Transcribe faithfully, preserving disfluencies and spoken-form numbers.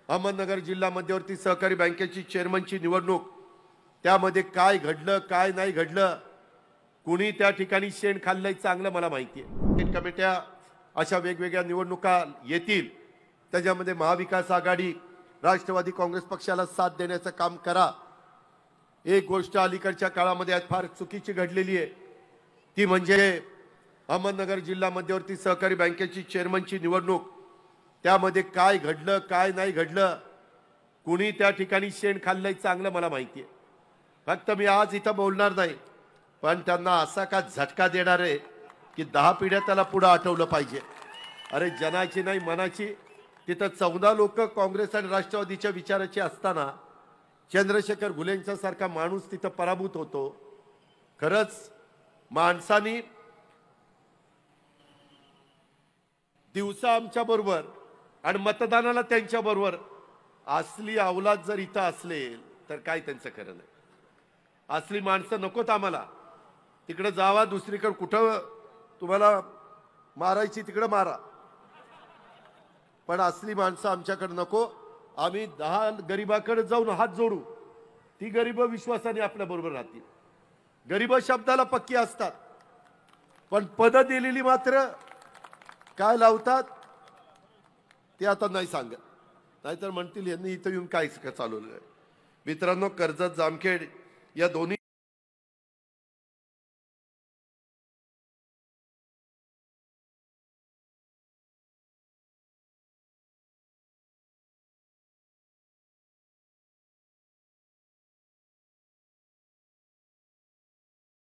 अहमदनगर जिल्हा मध्यवर्ती सहकारी बँकेची चेअरमनची निवडणूक, त्यामध्ये काय घडलं काय नाही घडलं, कुणी त्या ठिकाणी शेण खाल्लंय चांगलं मला माहिती आहे। कमिट्या अशा वेगवेगळ्या निवडणुका येतील, त्याच्यामध्ये महाविकास आघाडी राष्ट्रवादी काँग्रेस पक्षाला साथ देण्याचं काम करा। एक गोष्ट अलीकडच्या काळामध्ये फार चुकीची घडलेली आहे, ती म्हणजे अहमदनगर जिल्हा मध्यवर्ती सहकारी बँकेची चेअरमनची निवडणूक, त्यामध्ये काय घडलं काय नाही घडलं, कुणी त्या ठिकाणी शेण खाल्लंय चांगलं मला माहिती आहे। फक्त मी आज इथं बोलणार नाही, पण त्यांना असा का झटका देणार आहे की दहा पिढ्या त्याला पुढे आठवलं पाहिजे। अरे जनाची नाही मनाची, तिथं चौदा लोक काँग्रेस आणि राष्ट्रवादीच्या विचाराचे असताना चंद्रशेखर घुलेंचा सारखा माणूस तिथं पराभूत होतो। खरंच माणसानी दिवसा आमच्या बरोबर आणि मतदानाला त्यांच्या बरोबर असली अवलाद जर इथं असलेल तर काय त्यांचं खरं नाही। असली माणसं नकोत आम्हाला। तिकडे जावा, दुसरीकडे कुठं तुम्हाला मारायची तिकडे मारा, पण असली माणसं आमच्याकडे नको। आम्ही दहा गरीबाकडे जाऊन हात जोडू, ती गरीब विश्वासाने आपल्या बरोबर राहतील। गरीब शब्दाला पक्की असतात, पण पद दिलेली मात्र काय लावतात ते आता नाही सांगत, नाहीतर म्हणतील यांनी इथं येऊन काय चालवलं आहे। मित्रांनो, कर्जत जामखेड या दोन्ही